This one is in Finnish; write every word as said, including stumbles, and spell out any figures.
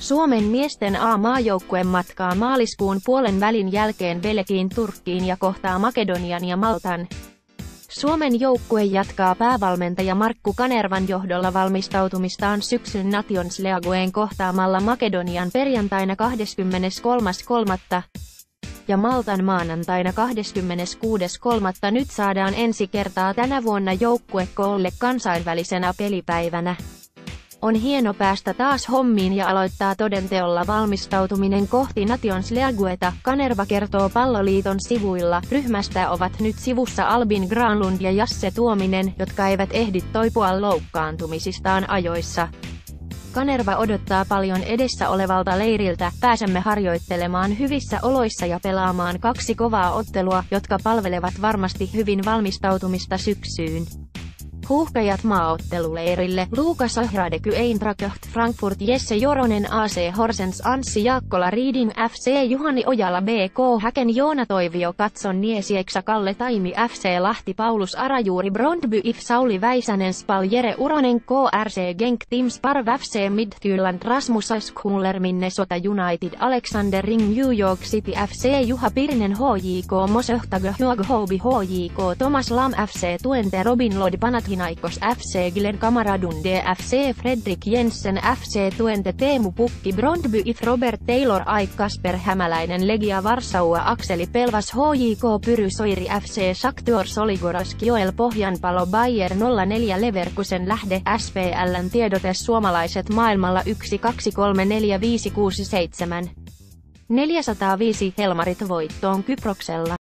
Suomen miesten A-maajoukkue matkaa maaliskuun puolen välin jälkeen Belgiin, Turkkiin ja kohtaa Makedonian ja Maltan. Suomen joukkue jatkaa päävalmentaja Markku Kanervan johdolla valmistautumistaan syksyn Nations Leagueen kohtaamalla Makedonian perjantaina kahdeskymmeneskolmas kolmatta ja Maltan maanantaina kahdeskymmeneskuudes kolmatta Nyt saadaan ensi kertaa tänä vuonna joukkue koolle kansainvälisenä pelipäivänä. On hieno päästä taas hommiin ja aloittaa todenteolla valmistautuminen kohti Nations Leagueta, Kanerva kertoo Palloliiton sivuilla. Ryhmästä ovat nyt sivussa Albin Granlund ja Jasse Tuominen, jotka eivät ehdi toipua loukkaantumisistaan ajoissa. Kanerva odottaa paljon edessä olevalta leiriltä, pääsemme harjoittelemaan hyvissä oloissa ja pelaamaan kaksi kovaa ottelua, jotka palvelevat varmasti hyvin valmistautumista syksyyn. Huuhkajat maaotteluleirille, Lukas Ahradeky Eintracht Frankfurt Jesse Joronen A C Horsens Anssi Jaakkola Reading F C Juhani Ojala B K Häken Joona Toivio Katson Niesieksa Kalle Taimi F C Lahti Paulus Arajuuri Brondby I F Sauli Väisänen Spal Jere Uronen K R C Genk Team Sparv F C Midtjylland Rasmus Askuller Minnesota United Alexander Ring New York City F C Juha Pirinen H J K Mosohtago Haubi H J K Thomas Lam F C Twente Robin Lod Panathinaikos F C Glenn Kamaradunde F C Fredrik Jensen F C Twente Teemu Pukki Brondby I F Robert Taylor Aik Kasper Hämäläinen Legia Varsaua Akseli Pelvas H J K Pyry Soiri F C Shakhtar Soligorovsk Joel Pohjanpalo Bayer nolla neljä Leverkusen Lähde S P L:n tiedote Suomalaiset maailmalla yksi kaksi kolme neljä viisi kuusi seitsemän neljäsataaviisi Helmarit voittoon Kyproksella.